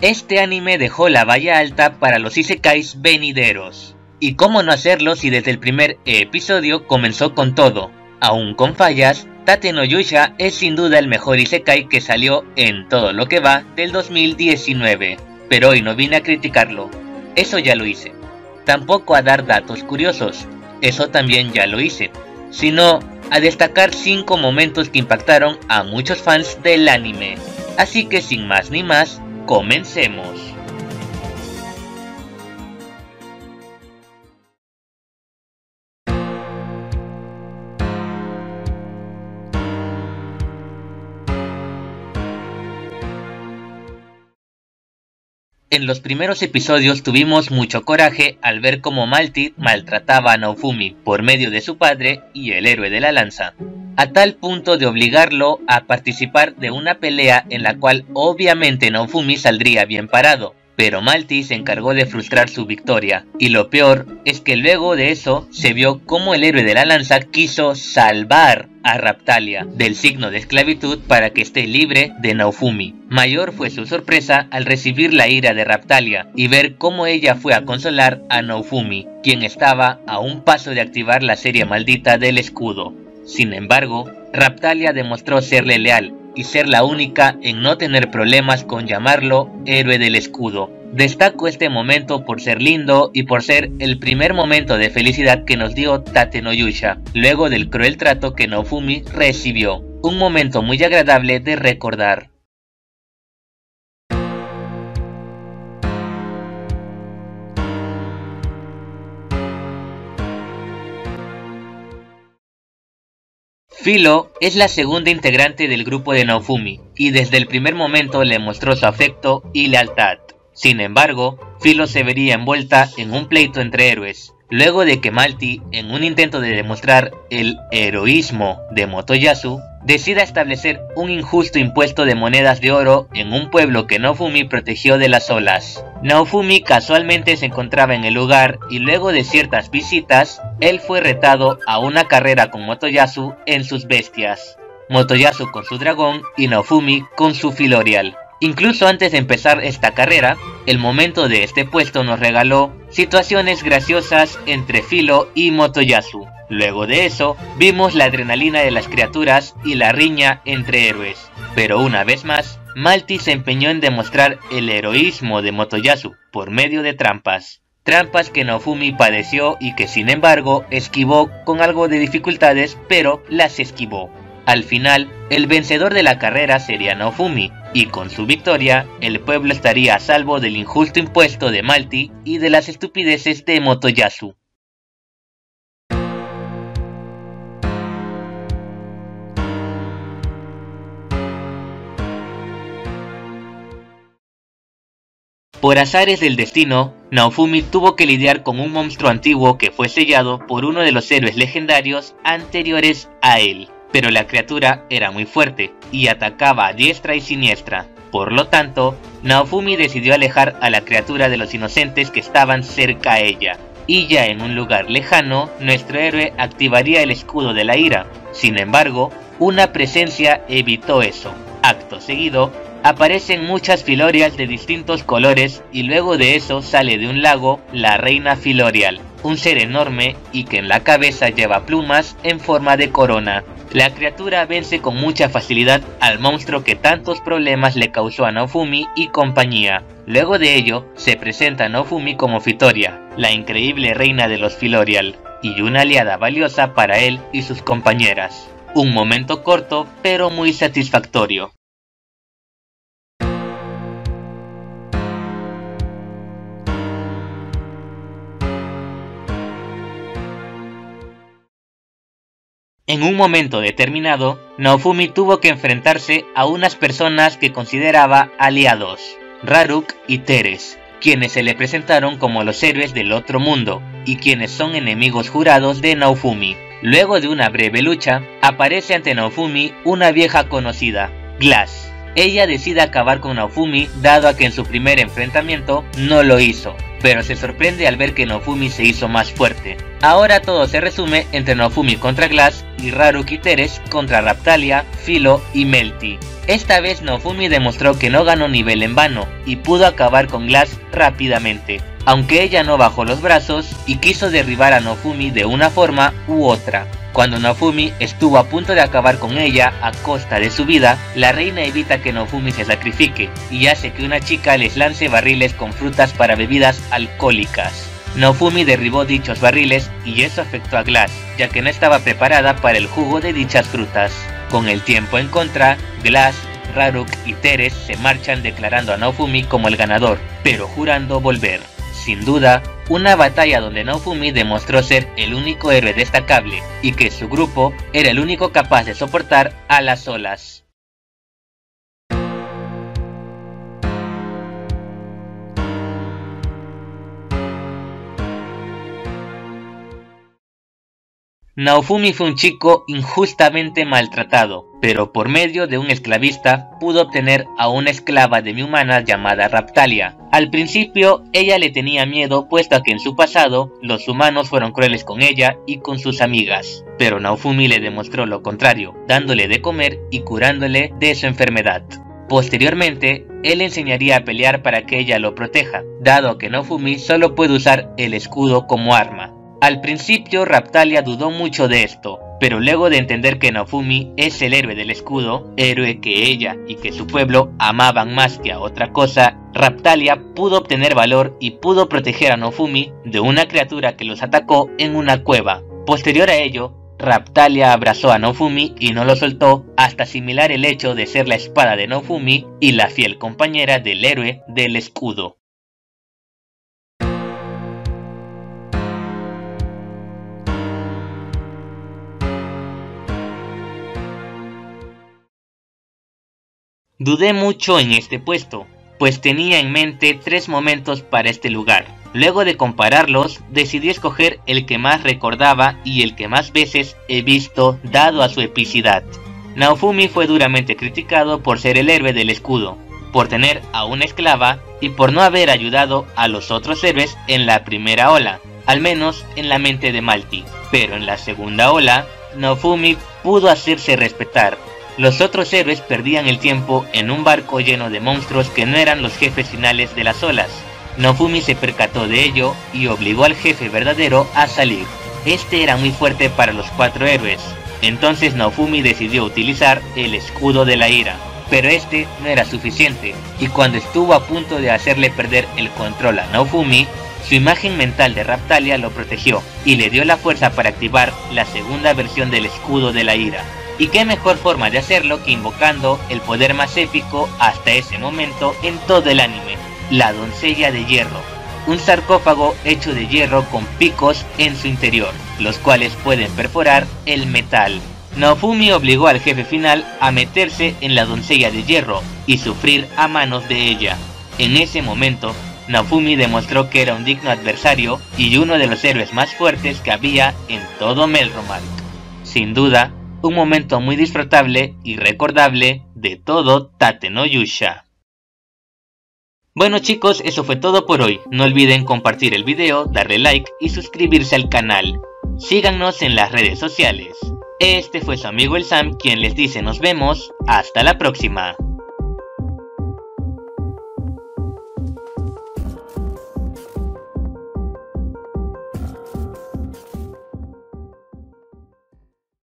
Este anime dejó la valla alta para los isekais venideros. Y cómo no hacerlo si desde el primer episodio comenzó con todo. Aún con fallas, Tate no Yusha es sin duda el mejor isekai que salió en todo lo que va del 2019. Pero hoy no vine a criticarlo, eso ya lo hice. Tampoco a dar datos curiosos, eso también ya lo hice. Sino a destacar 5 momentos que impactaron a muchos fans del anime. Así que sin más ni más, comencemos. En los primeros episodios tuvimos mucho coraje al ver cómo Malty maltrataba a Naofumi por medio de su padre y el héroe de la lanza, a tal punto de obligarlo a participar de una pelea en la cual obviamente Naofumi saldría bien parado, pero Malty se encargó de frustrar su victoria, y lo peor es que luego de eso se vio cómo el héroe de la lanza quiso salvar a Raptalia del signo de esclavitud para que esté libre de Naofumi. Mayor fue su sorpresa al recibir la ira de Raptalia y ver cómo ella fue a consolar a Naofumi, quien estaba a un paso de activar la serie maldita del escudo. Sin embargo, Raptalia demostró serle leal y ser la única en no tener problemas con llamarlo héroe del escudo. Destaco este momento por ser lindo y por ser el primer momento de felicidad que nos dio Tate no Yusha, luego del cruel trato que Naofumi recibió. Un momento muy agradable de recordar. Philo es la segunda integrante del grupo de Naofumi, y desde el primer momento le mostró su afecto y lealtad. Sin embargo, Philo se vería envuelta en un pleito entre héroes, luego de que Malty, en un intento de demostrar el heroísmo de Motoyasu, decida establecer un injusto impuesto de monedas de oro en un pueblo que Naofumi protegió de las olas. Naofumi casualmente se encontraba en el lugar y luego de ciertas visitas, él fue retado a una carrera con Motoyasu en sus bestias. Motoyasu con su dragón y Naofumi con su Filorial. Incluso antes de empezar esta carrera, el momento de este puesto nos regaló situaciones graciosas entre Philo y Motoyasu. Luego de eso, vimos la adrenalina de las criaturas y la riña entre héroes. Pero una vez más, Malty se empeñó en demostrar el heroísmo de Motoyasu por medio de trampas. Trampas que Naofumi padeció y que sin embargo esquivó con algo de dificultades, pero las esquivó. Al final, el vencedor de la carrera sería Naofumi, y con su victoria, el pueblo estaría a salvo del injusto impuesto de Malty y de las estupideces de Motoyasu. Por azares del destino, Naofumi tuvo que lidiar con un monstruo antiguo que fue sellado por uno de los héroes legendarios anteriores a él. Pero la criatura era muy fuerte y atacaba a diestra y siniestra. Por lo tanto, Naofumi decidió alejar a la criatura de los inocentes que estaban cerca a ella. Y ya en un lugar lejano, nuestro héroe activaría el escudo de la ira. Sin embargo, una presencia evitó eso. Acto seguido, aparecen muchas Filorials de distintos colores y luego de eso sale de un lago la reina Filorial, un ser enorme y que en la cabeza lleva plumas en forma de corona. La criatura vence con mucha facilidad al monstruo que tantos problemas le causó a Naofumi y compañía. Luego de ello, se presenta a Naofumi como Fitoria, la increíble reina de los Filorial, y una aliada valiosa para él y sus compañeras. Un momento corto, pero muy satisfactorio. En un momento determinado, Naofumi tuvo que enfrentarse a unas personas que consideraba aliados, Raruk y Teres, quienes se le presentaron como los héroes del otro mundo, y quienes son enemigos jurados de Naofumi. Luego de una breve lucha, aparece ante Naofumi una vieja conocida, Glass. Ella decide acabar con Naofumi dado a que en su primer enfrentamiento no lo hizo, pero se sorprende al ver que Naofumi se hizo más fuerte. Ahora todo se resume entre Naofumi contra Glass y Raruk y Teres contra Raptalia, Philo y Melty. Esta vez Naofumi demostró que no ganó nivel en vano y pudo acabar con Glass rápidamente, aunque ella no bajó los brazos y quiso derribar a Naofumi de una forma u otra. Cuando Naofumi estuvo a punto de acabar con ella a costa de su vida, la reina evita que Naofumi se sacrifique y hace que una chica les lance barriles con frutas para bebidas alcohólicas. Naofumi derribó dichos barriles y eso afectó a Glass, ya que no estaba preparada para el jugo de dichas frutas. Con el tiempo en contra, Glass, Raruk y Teres se marchan declarando a Naofumi como el ganador, pero jurando volver. Sin duda, una batalla donde Naofumi demostró ser el único héroe destacable y que su grupo era el único capaz de soportar a las olas. Naofumi fue un chico injustamente maltratado, pero por medio de un esclavista pudo obtener a una esclava demi-humana llamada Raptalia. Al principio ella le tenía miedo puesto a que en su pasado los humanos fueron crueles con ella y con sus amigas, pero Naofumi le demostró lo contrario, dándole de comer y curándole de su enfermedad. Posteriormente, él enseñaría a pelear para que ella lo proteja, dado que Naofumi solo puede usar el escudo como arma. Al principio Raptalia dudó mucho de esto, pero luego de entender que Naofumi es el héroe del escudo, héroe que ella y que su pueblo amaban más que a otra cosa, Raptalia pudo obtener valor y pudo proteger a Naofumi de una criatura que los atacó en una cueva. Posterior a ello, Raptalia abrazó a Naofumi y no lo soltó hasta asimilar el hecho de ser la espada de Naofumi y la fiel compañera del héroe del escudo. Dudé mucho en este puesto, pues tenía en mente 3 momentos para este lugar. Luego de compararlos, decidí escoger el que más recordaba y el que más veces he visto dado a su epicidad. Naofumi fue duramente criticado por ser el héroe del escudo, por tener a una esclava y por no haber ayudado a los otros héroes en la primera ola, al menos en la mente de Malty. Pero en la segunda ola, Naofumi pudo hacerse respetar. Los otros héroes perdían el tiempo en un barco lleno de monstruos que no eran los jefes finales de las olas. Naofumi se percató de ello y obligó al jefe verdadero a salir. Este era muy fuerte para los 4 héroes, entonces Naofumi decidió utilizar el escudo de la ira. Pero este no era suficiente, y cuando estuvo a punto de hacerle perder el control a Naofumi, su imagen mental de Raptalia lo protegió y le dio la fuerza para activar la segunda versión del escudo de la ira. Y qué mejor forma de hacerlo que invocando el poder más épico hasta ese momento en todo el anime, la doncella de hierro, un sarcófago hecho de hierro con picos en su interior, los cuales pueden perforar el metal. Naofumi obligó al jefe final a meterse en la doncella de hierro y sufrir a manos de ella. En ese momento, Naofumi demostró que era un digno adversario y uno de los héroes más fuertes que había en todo Melromarc. Sin duda, un momento muy disfrutable y recordable de todo Tate no Yusha. Bueno chicos, eso fue todo por hoy. No olviden compartir el video, darle like y suscribirse al canal. Síganos en las redes sociales. Este fue su amigo el Sam quien les dice nos vemos, hasta la próxima.